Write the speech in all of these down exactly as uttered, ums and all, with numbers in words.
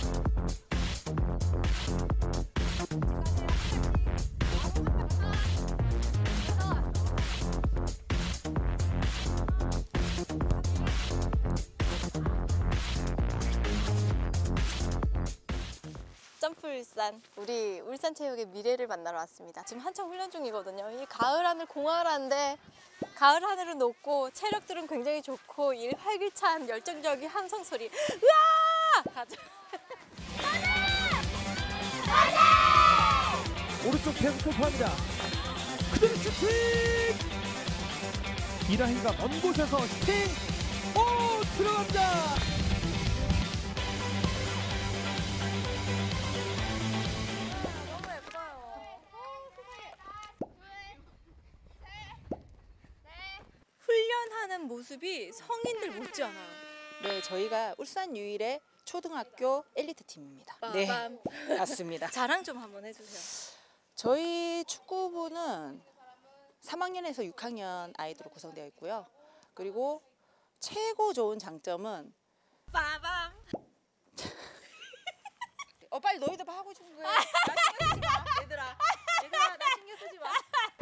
점프 울산, 우리 울산체육의 미래를 만나러 왔습니다. 지금 한창 훈련 중이거든요. 이 가을 하늘 공활한데 가을 하늘은 높고 체력들은 굉장히 좋고 이 활기찬 열정적인 함성 소리. 으아! 가자. 오른쪽 계속 투포합니다. 그대로 슈팅! 이라희가 먼 곳에서 슈팅! 오! 들어갑니다! 훈련하는 모습이 성인들 못지않아요. 네, 저희가 울산 유일의 초등학교 엘리트 팀입니다. 네, 맞습니다. 자랑 좀 한번 해주세요. 저희 축구부는 삼 학년에서 육 학년 아이들로 구성되어 있고요. 그리고 최고 좋은 장점은 빠밤. 어 빨리 너희들 뭐 하고 싶은 거야. 나 신경 쓰지 마, 얘들아. 얘들아, 나 신경 쓰지 마.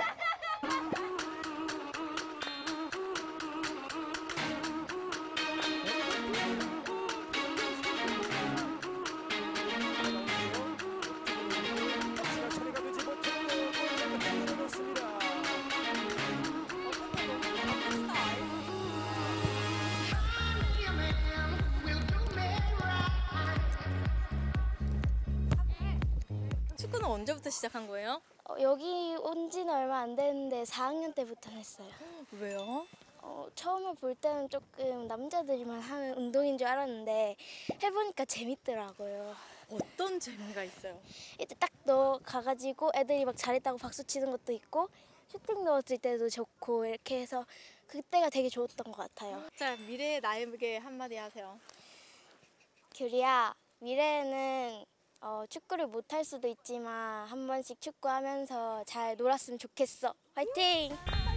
축구는 언제부터 시작한 거예요? 어, 여기 온 지는 얼마 안 됐는데 사 학년 때부터 했어요. 왜요? 어, 처음에 볼 때는 조금 남자들이만 하는 운동인 줄 알았는데 해보니까 재밌더라고요. 어떤 재미가 있어요? 이제 딱 넣어 가가지고 애들이 막 잘했다고 박수 치는 것도 있고 슈팅 넣었을 때도 좋고 이렇게 해서 그때가 되게 좋았던 것 같아요. 자, 미래의 나에게 한마디 하세요. 규리야, 미래에는 어, 축구를 못할 수도 있지만 한 번씩 축구하면서 잘 놀았으면 좋겠어. 화이팅!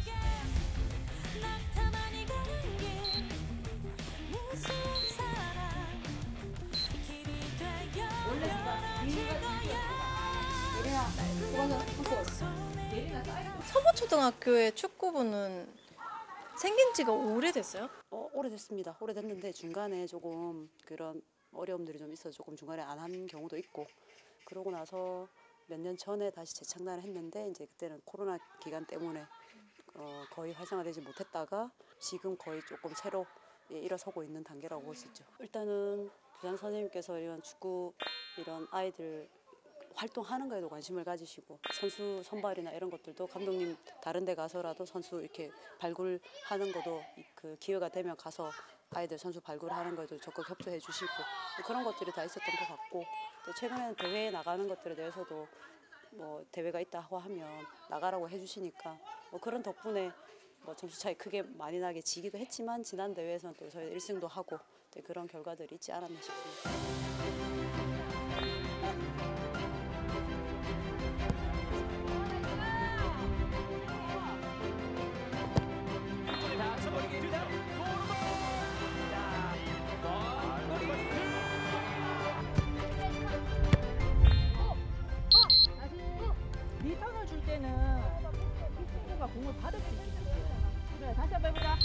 서부초등학교의 축구부는 생긴 지가 오래됐어요? 어, 오래됐습니다. 오래됐는데 중간에 조금 그런 어려움들이 좀 있어서 조금 중간에 안 한 경우도 있고 그러고 나서 몇 년 전에 다시 재창단을 했는데 이제 그때는 코로나 기간 때문에 어, 거의 활성화되지 못했다가 지금 거의 조금 새로 예, 일어서고 있는 단계라고 볼 수 있죠. 일단은 부장 선생님께서 이런 축구 이런 아이들 활동하는 거에도 관심을 가지시고 선수 선발이나 이런 것들도 감독님 다른 데 가서라도 선수 이렇게 발굴하는 것도 그 기회가 되면 가서 아이들 선수 발굴하는 거에도 적극 협조해 주시고 그런 것들이 다 있었던 것 같고 또 최근에는 대회에 나가는 것들에 대해서도 뭐 대회가 있다고 하면 나가라고 해주시니까 뭐 그런 덕분에 뭐 점수 차이 크게 많이 나게 지기도 했지만 지난 대회에서는 또 저희 일 승도 하고 그런 결과들이 있지 않았나 싶습니다. 리턴을 줄 때는 이 친구가 공을 받을 수 있게 해줘요. 그래, 다시 한번 해보자.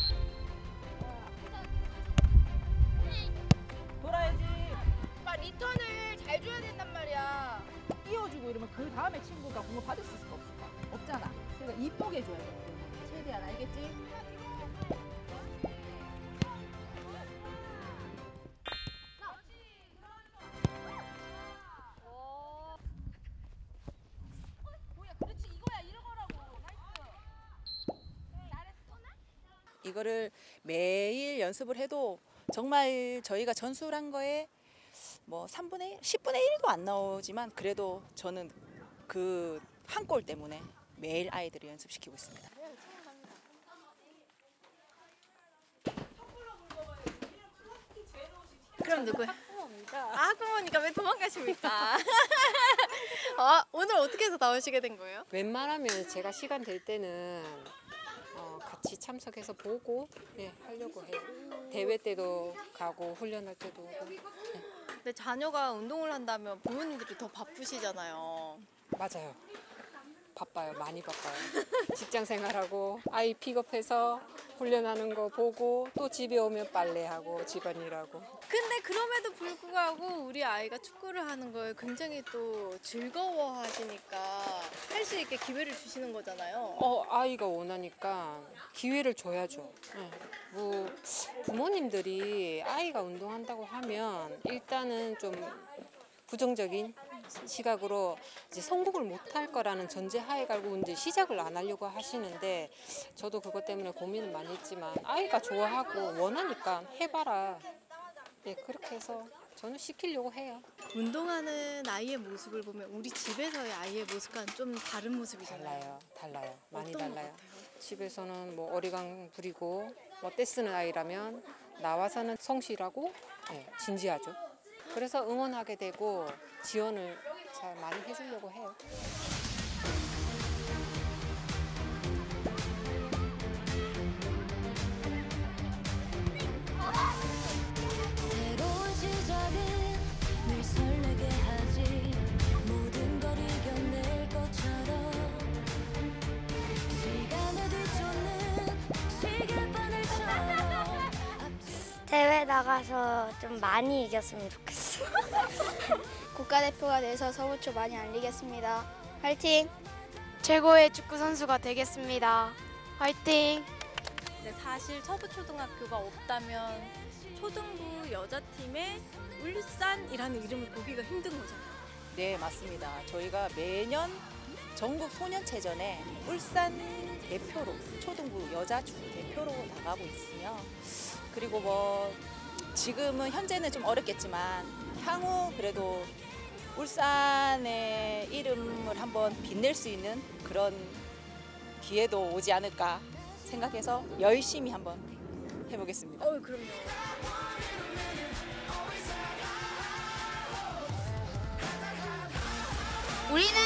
돌아야지. 오빠 리턴을 잘 줘야 된단 말이야. 띄워주고 이러면 그 다음에 친구가 공을 받을 수 있을까 없을까? 없잖아. 그러니까 이쁘게 줘야 돼. 최대한, 알겠지? 이거를 매일 연습을 해도 정말 저희가 전술한 거에 뭐 삼분의 일, 십분의 일도 안 나오지만 그래도 저는 그 한 골 때문에 매일 아이들을 연습시키고 있습니다. 그럼 누구야? 아, 학부모니까 왜 도망가십니까? 어, 오늘 어떻게 해서 나오시게 된 거예요? 웬만하면 제가 시간 될 때는 어, 같이 참석해서 보고 예, 하려고 해요. 대회 때도 가고 훈련할 때도 오고. 예. 근데 자녀가 운동을 한다면 부모님들이 더 바쁘시잖아요. 맞아요. 바빠요. 많이 바빠요. 직장 생활하고 아이 픽업해서 훈련하는 거 보고 또 집에 오면 빨래하고 집안일하고. 근데 그럼에도 불구하고 우리 아이가 축구를 하는 걸 굉장히 또 즐거워하시니까 할 수 있게 기회를 주시는 거잖아요. 어, 아이가 원하니까 기회를 줘야죠. 네. 뭐 부모님들이 아이가 운동한다고 하면 일단은 좀 부정적인 시각으로 이제 성공을 못할 거라는 전제하에 갈고 이제 시작을 안 하려고 하시는데 저도 그것 때문에 고민을 많이 했지만 아이가 좋아하고 원하니까 해봐라. 네, 그렇게 해서 저는 시키려고 해요. 운동하는 아이의 모습을 보면 우리 집에서의 아이의 모습과는 좀 다른 모습이잖아요. 달라요, 달라요, 많이 어떤 것 달라요. 같아요? 집에서는 뭐 어리광 부리고 뭐 떼쓰는 아이라면 나와서는 성실하고 네, 진지하죠. 그래서 응원하게 되고 지원을 잘 많이 해주려고 해요. 새로운 시작은 늘 설레게 하지 모든 걸 이겨낼 것처럼 시간을 뒤쫓는 시계바늘처럼 대회 나가서 좀 많이 이겼으면 좋겠어. 국가대표가 돼서 서부초 많이 알리겠습니다. 화이팅! 최고의 축구 선수가 되겠습니다. 화이팅! 근데 사실 서부초등학교가 없다면 초등부 여자팀의 울산이라는 이름을 보기가 힘든 거잖아요. 네, 맞습니다. 저희가 매년 전국 소년체전에 울산 대표로 초등부 여자축구 대표로 나가고 있으며 그리고 뭐 지금은 현재는 좀 어렵겠지만 향후 그래도 울산의 이름을 한번 빛낼 수 있는 그런 기회도 오지 않을까 생각해서 열심히 한번 해보겠습니다. 어, 그럼요. 우리는